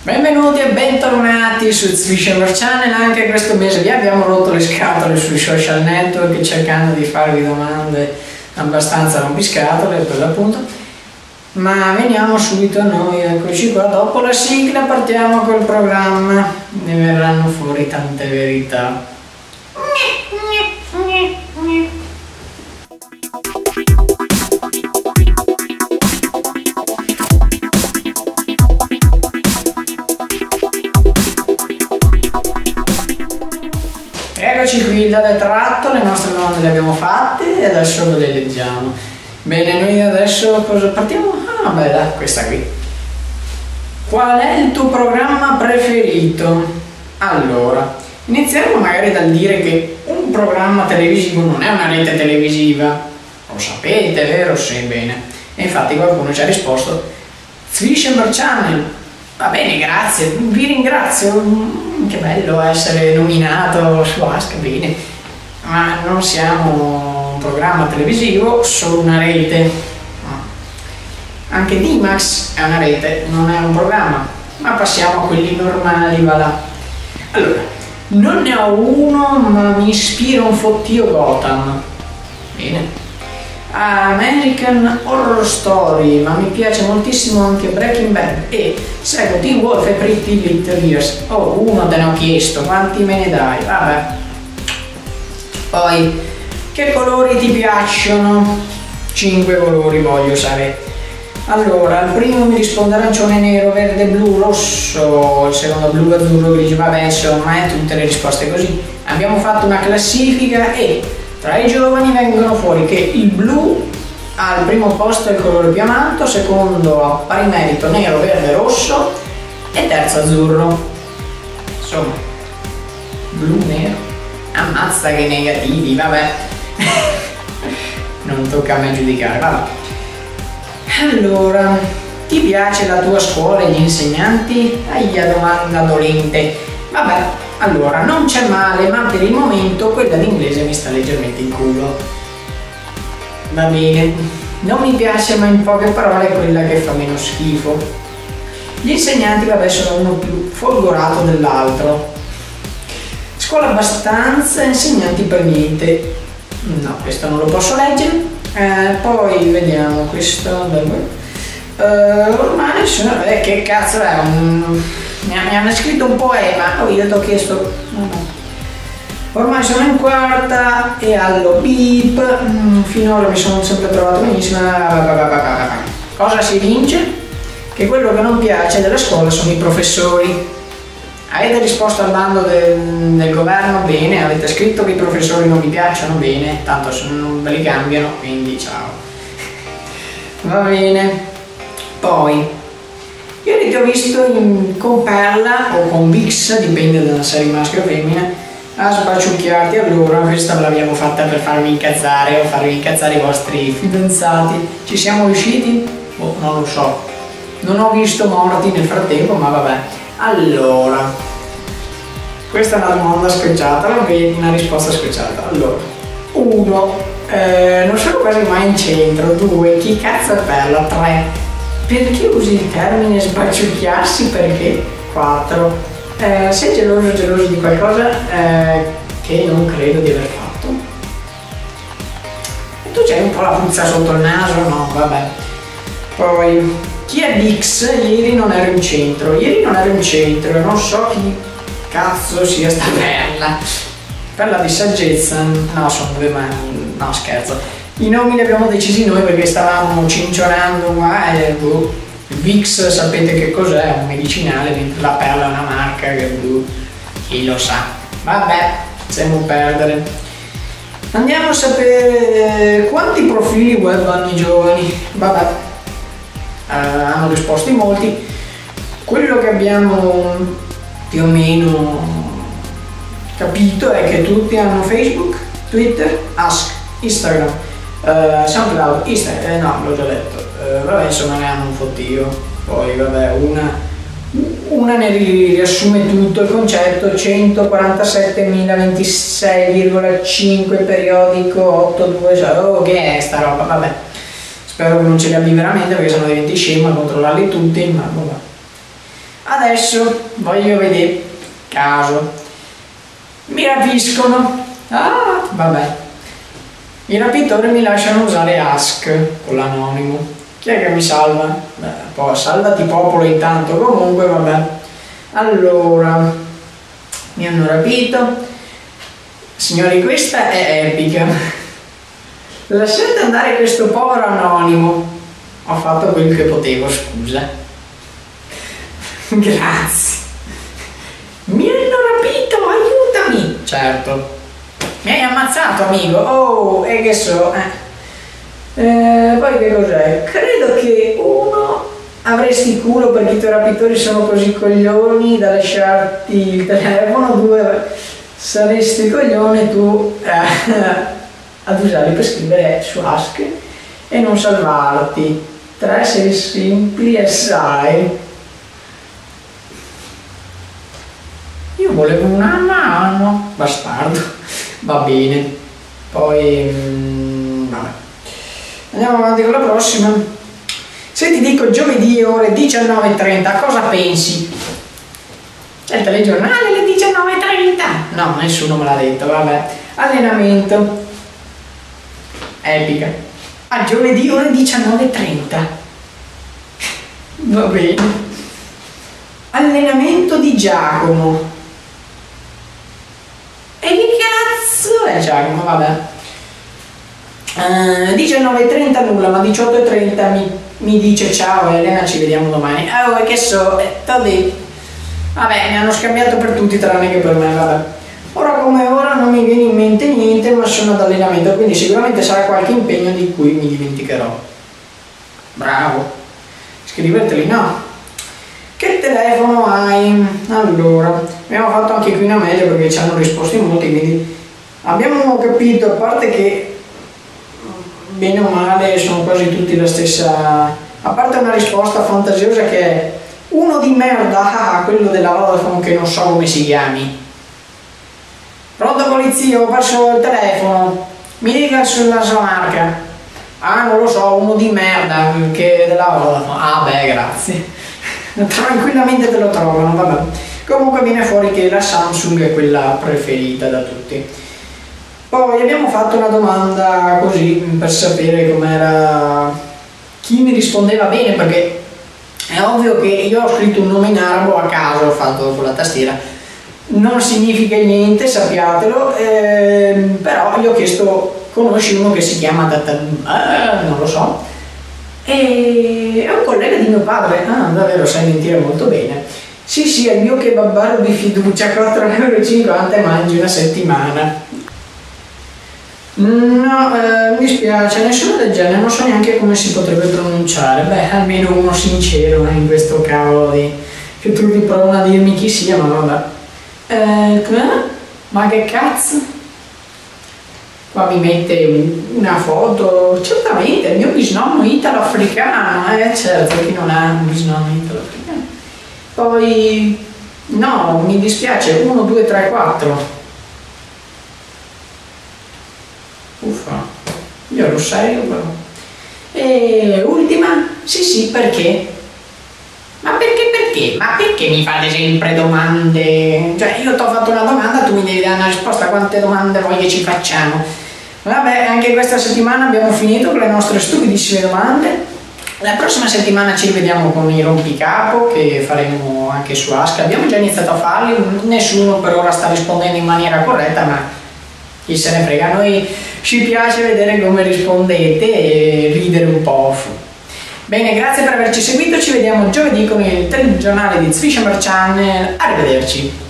Benvenuti e bentornati su Zwishenberg Channel. Anche questo mese vi abbiamo rotto le scatole sui social network cercando di farvi domande abbastanza rompiscatole per l'appunto, ma veniamo subito a noi. Eccoci qua, dopo la sigla partiamo col programma, ne verranno fuori tante verità. Eccoci qui, dalle tratto, le nostre domande le abbiamo fatte e adesso ve le leggiamo. Bene, noi adesso cosa partiamo? Ah, bella, questa qui. Qual è il tuo programma preferito? Allora, iniziamo magari dal dire che un programma televisivo non è una rete televisiva. Lo sapete, vero? Sì, bene. E infatti qualcuno ci ha risposto Zwishenberg Channel. Va bene, grazie, vi ringrazio, che bello essere nominato su Ask, bene, ma non siamo un programma televisivo, solo una rete. Anche D-Max è una rete, non è un programma, ma passiamo a quelli normali, va là. Allora, non ne ho uno, ma mi ispira un fottio Gotham. Bene. American Horror Story, ma mi piace moltissimo anche Breaking Bad e seguo Teen Wolf e Pretty Little Liars. Oh, uno te ne ho chiesto, quanti me ne dai? Vabbè. Poi, che colori ti piacciono? 5 colori voglio usare. Allora, il primo mi risponde arancione, nero, verde, blu, rosso, il secondo blu, azzurro, grigio, vabbè, insomma, tutte le risposte così. Abbiamo fatto una classifica e tra i giovani vengono fuori che il blu al primo posto è il colore più amato, secondo a pari merito nero, verde, rosso e terzo azzurro. Insomma, blu, nero, ammazza che negativi, vabbè. Non tocca a me giudicare, vabbè. Allora, ti piace la tua scuola e gli insegnanti? Aia, domanda dolente. Vabbè. Allora, non c'è male, ma per il momento quella d'inglese mi sta leggermente in culo. Va bene, non mi piace, ma in poche parole è quella che fa meno schifo. Gli insegnanti, vabbè, sono uno più folgorato dell'altro. Scuola abbastanza, insegnanti per niente. No, questo non lo posso leggere. Poi vediamo questo. Ormai sono... che cazzo è mi hanno scritto un poema, io ti ho chiesto, ormai sono in quarta e allo beep, finora mi sono sempre trovato benissimo. Cosa si vince? Che quello che non piace della scuola sono i professori. Avete risposto al bando del governo? Bene. Avete scritto che i professori non vi piacciono? Bene, tanto non ve li cambiano, quindi ciao. Va bene. Poi ieri ti ho visto con Perla o con Vix, dipende dalla serie maschio o femmina, a sbaciucchiarti. Allora, questa l'abbiamo fatta per farmi incazzare o farvi incazzare i vostri fidanzati. Ci siamo riusciti? Boh, non lo so. Non ho visto morti nel frattempo, ma vabbè. Allora, questa è una domanda scocciata, una risposta scocciata. Allora, 1. Non sono quasi mai in centro. 2. Chi cazzo è Perla? 3. Perché usi il termine sbaciucchiarsi? Perché? 4. Sei geloso di qualcosa che non credo di aver fatto? E tu c'hai un po' la puzza sotto il naso? No, vabbè. Poi, chi è Dix? Ieri non ero in centro. Ieri non ero in centro e non so chi cazzo sia sta Perla. Perla di saggezza? No, sono 2 mani. No, scherzo. I nomi li abbiamo decisi noi perché stavamo cincionando qua e Vicks sapete che cos'è? È un medicinale, mentre la Perla è una marca che chi lo sa. Vabbè, possiamo perdere. Andiamo a sapere quanti profili web hanno i giovani. Vabbè, hanno risposto in molti. Quello che abbiamo più o meno capito è che tutti hanno Facebook, Twitter, Ask, Instagram, SoundCloud, Instagram, no, l'ho già detto, vabbè, insomma ne hanno un fottio. Poi vabbè, una ne riassume tutto il concetto: 147.026,5 periodico 82. Oh, che è sta roba? Vabbè, spero che non ce li abbia veramente, perché sennò diventi scemo a controllarli tutti, ma vabbè. Adesso voglio vedere caso. Mi rapiscono. Ah, vabbè. I rapitori mi lasciano usare Ask con l'anonimo. Chi è che mi salva? Beh, poi salvati popolo intanto, comunque vabbè. Allora, mi hanno rapito. Signori, questa è epica. Lasciate andare questo povero anonimo. Ho fatto quel che potevo, scusa. Grazie. Mi hanno rapito, aiutami. Certo. Mi hai ammazzato, amico. Oh, e che so. Poi che cos'è? Credo che uno avresti culo perché i tuoi rapitori sono così coglioni da lasciarti il telefono. Due, saresti coglione tu ad usarli per scrivere su Ask e non salvarti. 3, sei simpli e sai. Io volevo una mano, bastardo. Va bene. Poi vabbè. Andiamo avanti con la prossima. Se ti dico giovedì ore 19:30, cosa pensi? C'è il telegiornale alle 19:30? No, nessuno me l'ha detto, vabbè. Allenamento. Epica. A giovedì ore 19:30. Va bene. Allenamento di Giacomo. E che cazzo è Giacomo? Vabbè. 19:30 nulla, ma 18:30 mi dice ciao Elena, ci vediamo domani. Oh, che so, vabbè, mi hanno scambiato per tutti tranne che per me, vabbè. Ora come ora non mi viene in mente niente, ma sono ad allenamento, quindi sicuramente sarà qualche impegno di cui mi dimenticherò. Bravo. Scriveteli, no? Che telefono hai? Allora, abbiamo fatto anche qui una media perché ci hanno risposto in molti, quindi abbiamo capito, a parte che bene o male sono quasi tutti la stessa, a parte una risposta fantasiosa che è uno di merda, quello della Vodafone che non so come si chiami. Pronto polizia, ho perso il telefono, mi dica sulla sua marca. Ah, non lo so, uno di merda che è della Vodafone. Ah beh, grazie. Tranquillamente te lo trovano, vabbè. Comunque viene fuori che la Samsung è quella preferita da tutti. Poi abbiamo fatto una domanda così per sapere com'era, chi mi rispondeva bene, perché è ovvio che io ho scritto un nome in arabo a caso, ho fatto con la tastiera, non significa niente, sappiatelo, però gli ho chiesto conosci uno che si chiama non lo so, e è un collega di mio padre. Ah, davvero, sai mentire molto bene. Sì, è il mio kebabaro di fiducia, 4,50 € e mangi una settimana. No, mi spiace, nessuno del genere, non so neanche come si potrebbe pronunciare. Beh, almeno uno sincero in questo cavolo di, che tutti provano a dirmi chi sia, ma vabbè. Ma che cazzo? Qua mi mette una foto, certamente, il mio bisnonno italo-africano, certo, chi non ha un bisnonno italo-africano. Poi, no, mi dispiace, 1, 2, 3, 4. Uffa, io lo sai, però. E ultima, sì, perché? Ma perché? Ma perché mi fate sempre domande? Cioè, io ti ho fatto una domanda, tu mi devi dare una risposta. Quante domande vuoi che ci facciamo? Vabbè, anche questa settimana abbiamo finito con le nostre stupidissime domande. La prossima settimana ci rivediamo con i rompicapo che faremo anche su Ask. Abbiamo già iniziato a farli, nessuno per ora sta rispondendo in maniera corretta, ma chi se ne frega, a noi ci piace vedere come rispondete e ridere un po'. Bene, grazie per averci seguito, ci vediamo giovedì con il telegiornale di Zwishammer Channel, arrivederci.